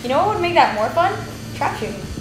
You know what would make that more fun? Trap shooting.